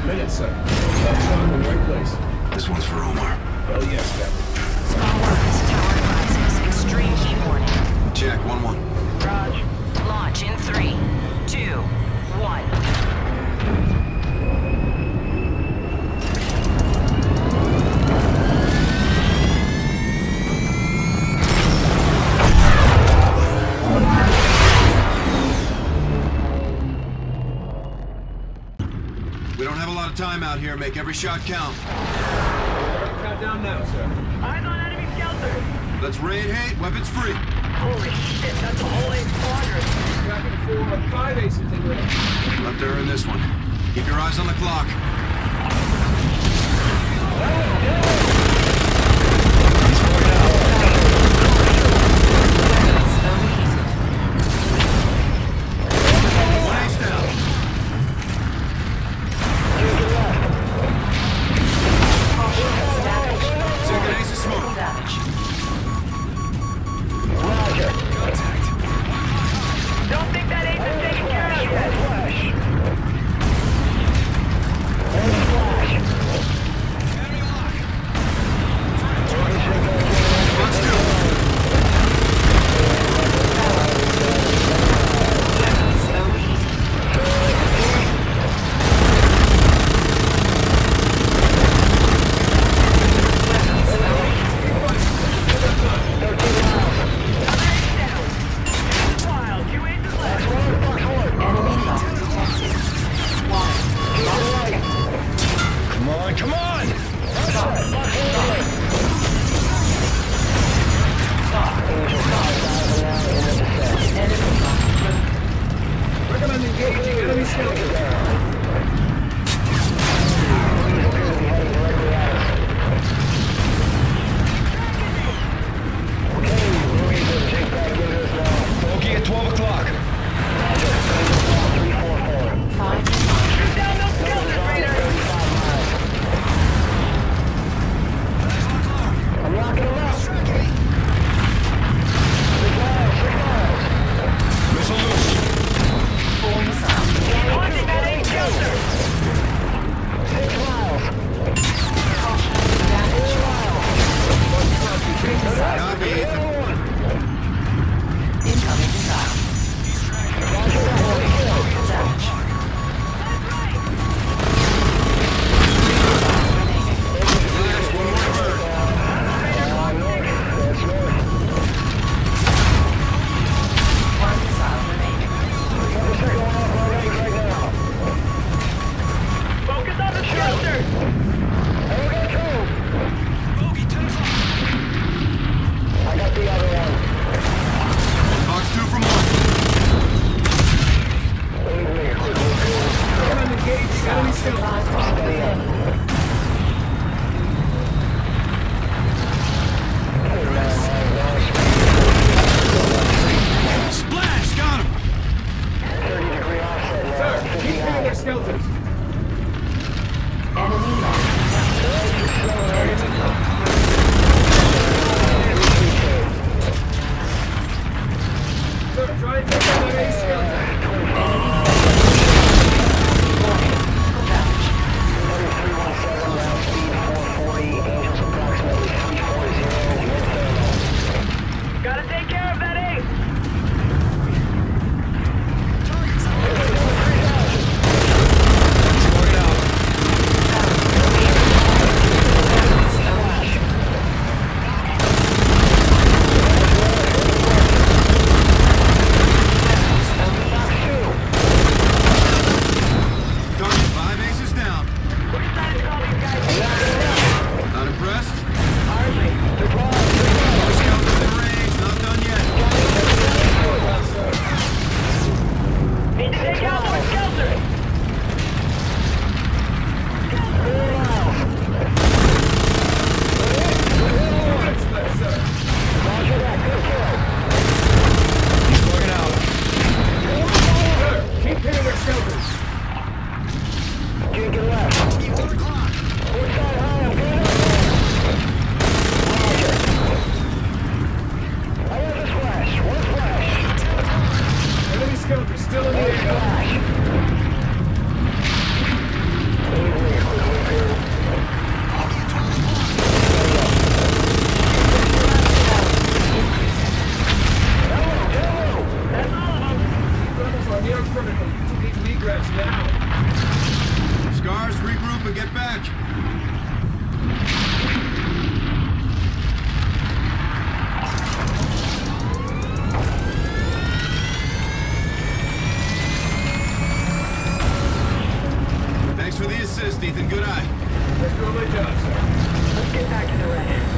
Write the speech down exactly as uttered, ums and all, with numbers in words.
Minute, sir. Touchdown in the right place. This one's for Omar. Oh, yes, Captain. Small works, tower advises. Extreme heat warning. Jack, one one. Raj. Launch in three, two, one. We don't have a lot of time out here. Make every shot count. Countdown now, sir. Eyes on enemy skelter! Let's raid hate. Weapons free. Holy shit, that's a whole eight squadron! Tracking for five aces in range. Left to earn this one. Keep your eyes on the clock. One ace down. Second ace is smoke. Don't think that ace is taken care of yet! Box two. Wild, two aces left! Come on, come on! Recommend engaging enemy skelter. Bogey at twelve o'clock. Shoot down those skelter raiders! I'm locking him up. Missile loose. Launching that ace skelter! Copy, Ethan. Incoming missile. Last one more bird. One missile remaining. Focus on the skelter! Box two from one. Recommend engaging enemy skelter. Splash! Got him! Sir, keep hitting their skelters. Enemy lost. Enemy lost. Sir, try and take down that ace skelter. Enemy lost. Warning. Damage. Need egress now. Scars, regroup and get back. Thanks for the assist, Ethan. Good eye. Let's do my job, sir. Let's get back to the wreck.